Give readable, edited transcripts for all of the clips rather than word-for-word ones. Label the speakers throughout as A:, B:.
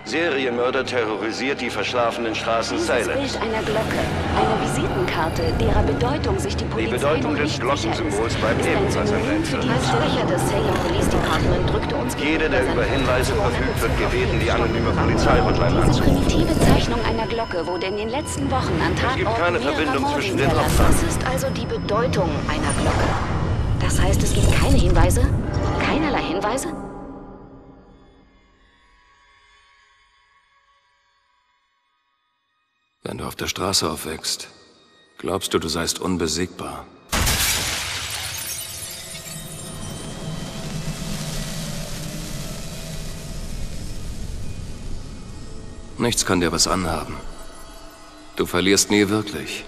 A: Serienmörder terrorisiert die verschlafenen Straßen
B: Dieses
A: Salem.
B: Bild einer Glocke, eine Visitenkarte, derer Bedeutung sich die Polizei
A: Bedeutung
B: noch
A: des
B: nicht sicher ist,
A: Glockensymbols bleibt
B: ist ein
A: ebenfalls ein
B: Synonym für
A: Rätsel.
B: die Als Sprecher des Salem Police Department drückte uns
A: Jeder, der über Hinweise verfügt, wird gebeten, die anonyme
B: Diese
A: Polizeihotline anzurufen.
B: primitive Zeichnung einer Glocke wurde in den letzten Wochen an Tatorten
A: gibt keine
B: mehrerer
A: Verbindung
B: Morde
A: zwischen den
B: hinterlassen.
A: Opfern.
B: Was ist also die Bedeutung einer Glocke? Das heißt, es gibt keine Hinweise? Keinerlei Hinweise?
C: Wenn du auf der Straße aufwächst, glaubst du, du seist unbesiegbar. Nichts kann dir was anhaben. Du verlierst nie wirklich.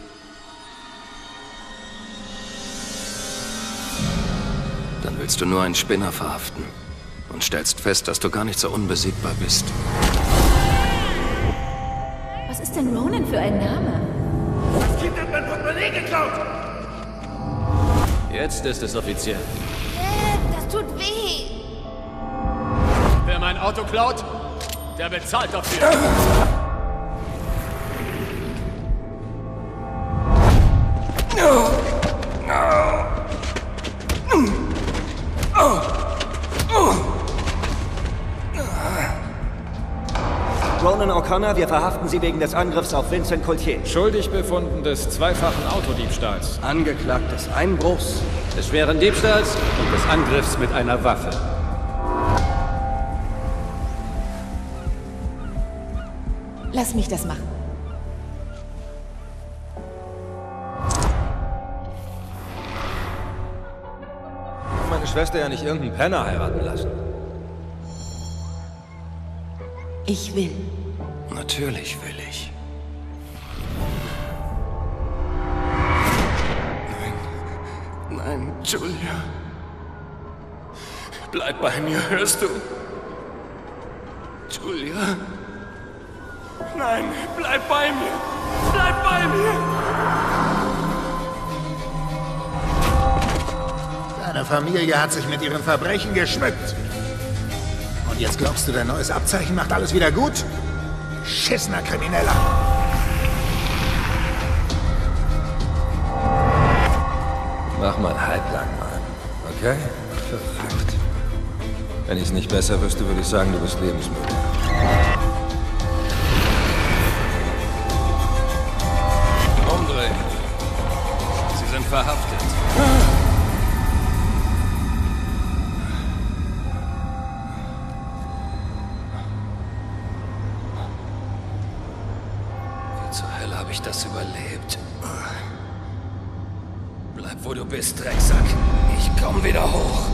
C: Dann willst du nur einen Spinner verhaften und stellst fest, dass du gar nicht so unbesiegbar bist.
D: Was ist denn Ronan für ein Name?
E: Das Kind hat mein Portemonnaie geklaut!
F: Jetzt ist es offiziell.
D: Das tut weh.
F: Wer mein Auto klaut, der bezahlt dafür.
G: Ronan O'Connor, wir verhaften Sie wegen des Angriffs auf Vincent Coultier.
H: Schuldig befunden des zweifachen Autodiebstahls.
G: Angeklagt des Einbruchs.
H: Des schweren Diebstahls und des Angriffs mit einer Waffe.
D: Lass mich das machen.
H: Meine Schwester ja nicht irgendeinen Penner heiraten lassen.
D: Ich will.
C: Natürlich will ich. Nein, nein, Julia. Bleib bei mir, hörst du? Julia. Nein, bleib bei mir. Bleib bei mir.
E: Deine Familie hat sich mit ihren Verbrechen geschmückt. Und jetzt glaubst du, dein neues Abzeichen macht alles wieder gut? Schissener Krimineller.
H: Mach mal halblang, Mann. Okay? Verrückt. Wenn ich es nicht besser wüsste, würde ich sagen, du bist lebensmüde.
C: Umdrehen. Sie sind verhaftet. Wie zur Hölle habe ich das überlebt? Bleib, wo du bist, Drecksack. Ich komm wieder hoch.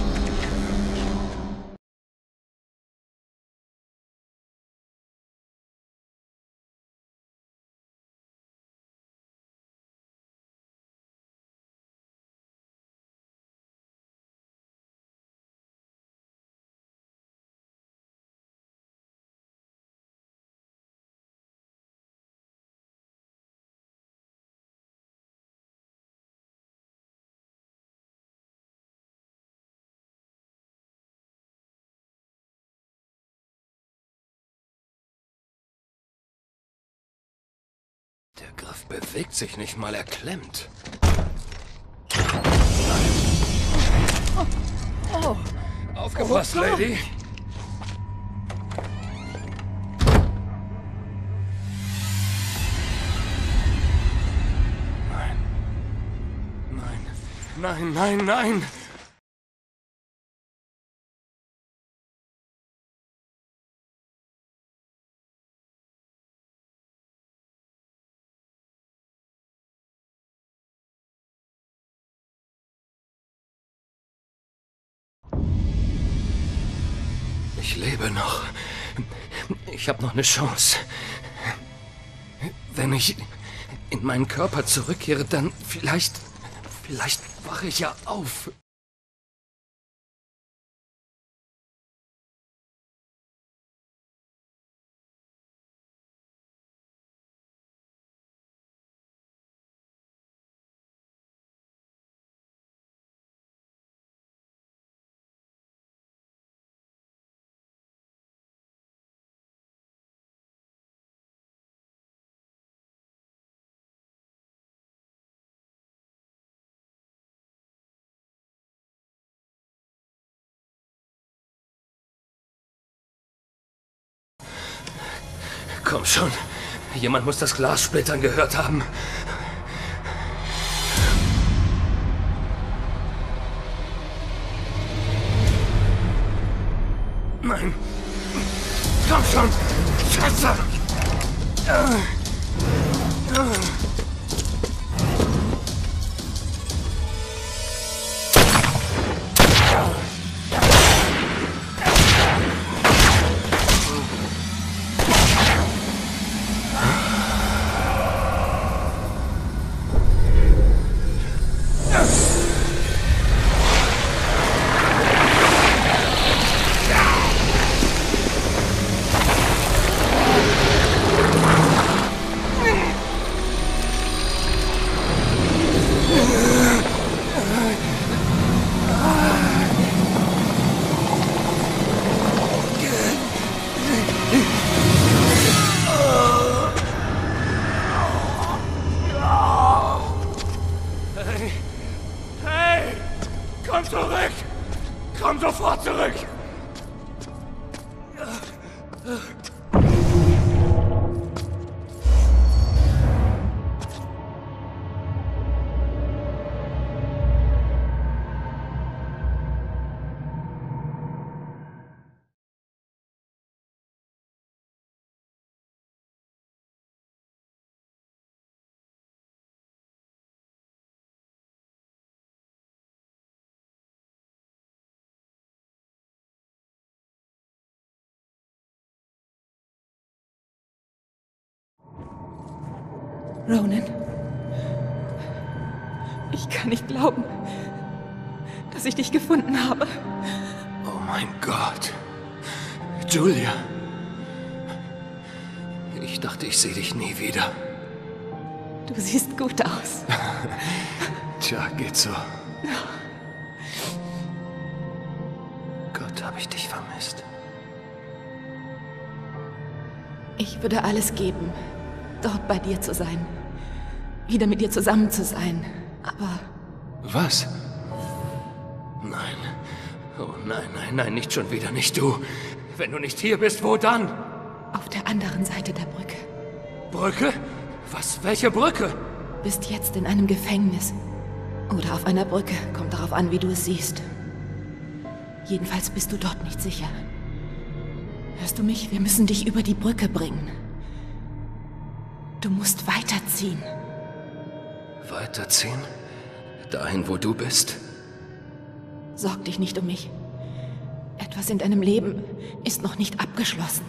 C: Der Griff bewegt sich nicht mal, er klemmt.
D: Oh.
C: Aufgepasst, Lady. Nein. Nein. Nein, nein, nein. Ich lebe noch. Ich habe noch eine Chance. Wenn ich in meinen Körper zurückkehre, dann vielleicht wache ich ja auf. Komm schon. Jemand muss das Glas splittern gehört haben. Nein. Komm schon. Scheiße. Hey! Komm zurück! Komm sofort zurück!
D: Ronan. Ich kann nicht glauben, dass ich dich gefunden habe.
C: Oh mein Gott. Julia. Ich dachte, ich sehe dich nie wieder.
D: Du siehst gut aus.
C: Tja, geht so. Gott, habe ich dich vermisst.
D: Ich würde alles geben, dort bei dir zu sein. Wieder mit dir zusammen zu sein. Aber
C: Was? Nein. Oh nein, nein, nein, nicht schon wieder, nicht du. Wenn du nicht hier bist, wo dann?
D: auf der anderen Seite der Brücke.
C: Brücke? Was? Welche Brücke?
D: Bist jetzt in einem Gefängnis. Oder auf einer Brücke. Kommt darauf an, wie du es siehst. Jedenfalls bist du dort nicht sicher. Hörst du mich? Wir müssen dich über die Brücke bringen. Du musst weiterziehen.
C: Weiterziehen? Dahin, wo du bist?
D: Sorg dich nicht um mich. Etwas in deinem Leben ist noch nicht abgeschlossen.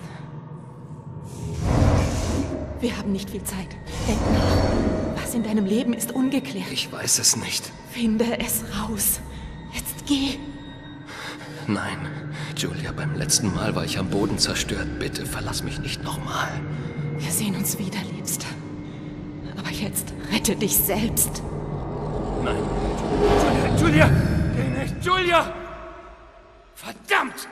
D: Wir haben nicht viel Zeit. Denk nach. Was in deinem Leben ist ungeklärt.
C: Ich weiß es nicht.
D: Finde es raus. Jetzt geh.
C: Nein, Julia, beim letzten Mal war ich am Boden zerstört. Bitte verlass mich nicht nochmal.
D: Wir sehen uns wieder, Liebster. Aber jetzt rette dich selbst.
C: Nein. Julia! Geh nicht! Julia! Verdammt!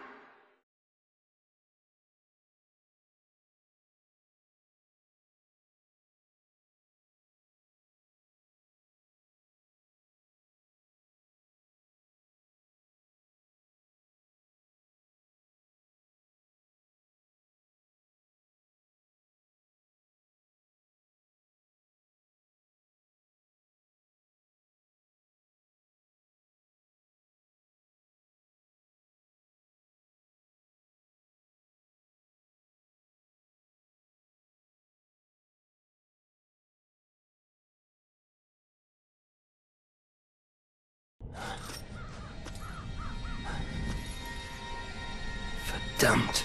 C: Verdammt.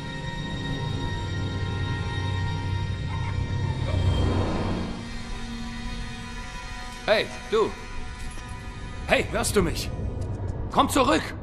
C: Hey, du. Hey, hörst du mich? Komm zurück!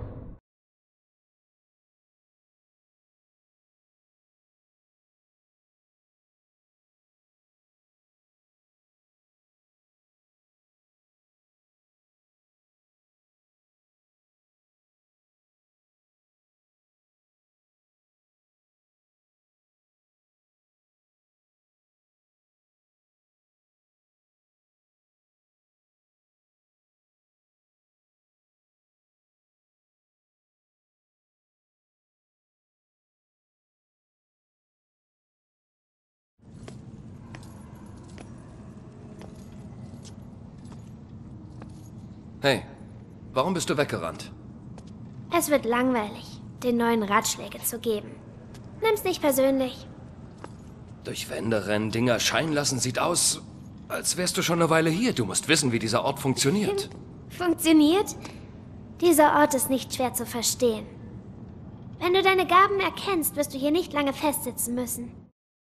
C: Hey, warum bist du weggerannt?
I: Es wird langweilig, den neuen Ratschläge zu geben. Nimm's nicht persönlich.
C: Durch Wände rennen, Dinge erscheinen lassen, sieht aus, als wärst du schon eine Weile hier. Du musst wissen, wie dieser Ort funktioniert.
I: Funktioniert? Dieser Ort ist nicht schwer zu verstehen. Wenn du deine Gaben erkennst, wirst du hier nicht lange festsitzen müssen.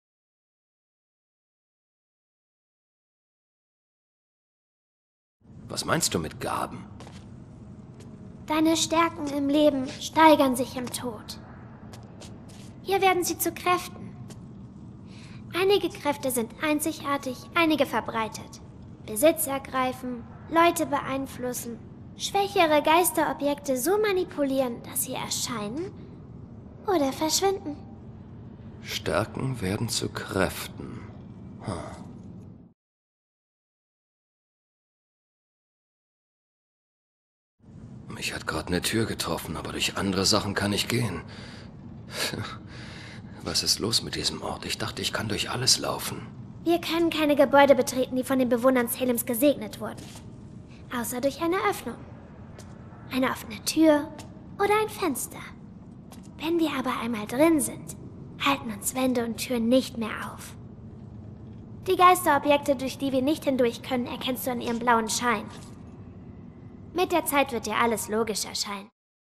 C: Was meinst du mit Gaben?
I: Deine Stärken im Leben steigern sich im Tod. Hier werden sie zu Kräften. Einige Kräfte sind einzigartig, einige verbreitet. Besitz ergreifen, Leute beeinflussen, schwächere Geisterobjekte so manipulieren, dass sie erscheinen oder verschwinden.
C: Stärken werden zu Kräften. Mich hat gerade eine Tür getroffen, aber durch andere Sachen kann ich gehen. Was ist los mit diesem Ort? Ich dachte, ich kann durch alles laufen.
I: Wir können keine Gebäude betreten, die von den Bewohnern Salems gesegnet wurden. Außer durch eine Öffnung. Eine offene Tür oder ein Fenster. Wenn wir aber einmal drin sind, halten uns Wände und Türen nicht mehr auf. Die Geisterobjekte, durch die wir nicht hindurch können, erkennst du an ihrem blauen Schein. Mit der Zeit wird dir alles logisch erscheinen.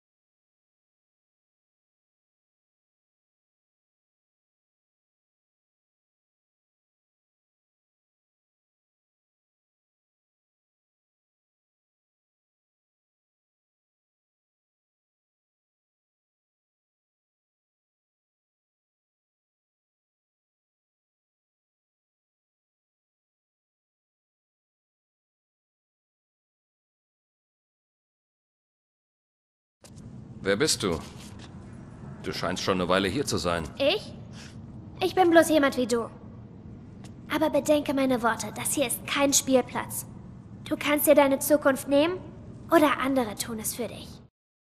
C: Wer bist du? Du scheinst schon eine Weile hier zu sein.
I: Ich? Ich bin bloß jemand wie du. Aber bedenke meine Worte, das hier ist kein Spielplatz. Du kannst dir deine Zukunft nehmen oder andere tun es für dich.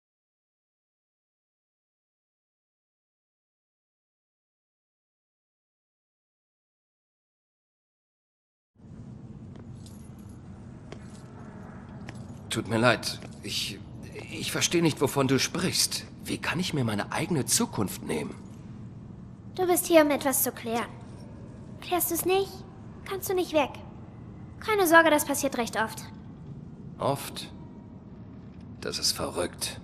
C: Tut mir leid, ich verstehe nicht, wovon du sprichst. Wie kann ich mir meine eigene Zukunft nehmen?
I: Du bist hier, um etwas zu klären. Klärst du es nicht, kannst du nicht weg. Keine Sorge, das passiert recht oft.
C: Oft? Das ist verrückt.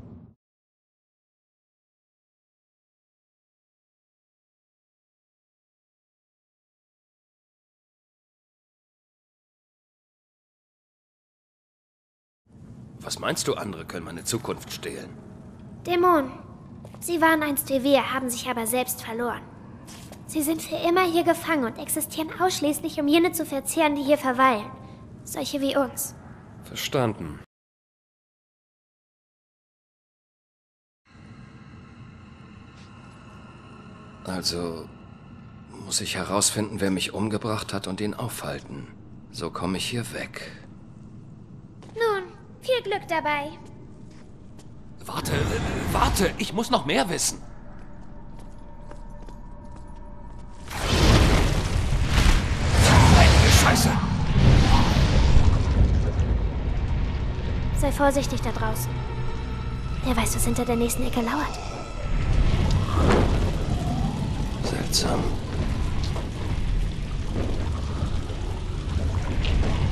C: Was meinst du, andere können meine Zukunft stehlen?
I: Dämonen. Sie waren einst wie wir, haben sich aber selbst verloren. Sie sind für immer hier gefangen und existieren ausschließlich, um jene zu verzehren, die hier verweilen. Solche wie uns.
C: Verstanden. Also muss ich herausfinden, wer mich umgebracht hat und ihn aufhalten. So komme ich hier weg.
I: Nun, viel Glück dabei.
C: Warte, ich muss noch mehr wissen. Heilige Scheiße!
I: Sei vorsichtig da draußen. Wer weiß, was hinter der nächsten Ecke lauert.
C: Seltsam.